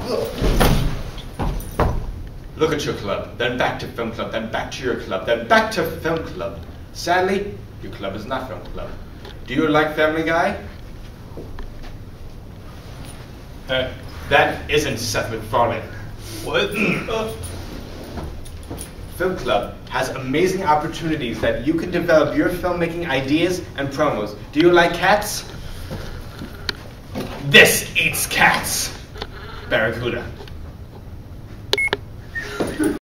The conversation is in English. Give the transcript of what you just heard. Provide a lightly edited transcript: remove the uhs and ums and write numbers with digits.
Look at your club, then back to film club, then back to your club, then back to film club. Sadly, your club is not film club. Do you like Family Guy? That isn't Seth MacFarlane. What? Film Club has amazing opportunities that you can develop your filmmaking ideas and promos. Do you like cats? This eats cats. Barracuda.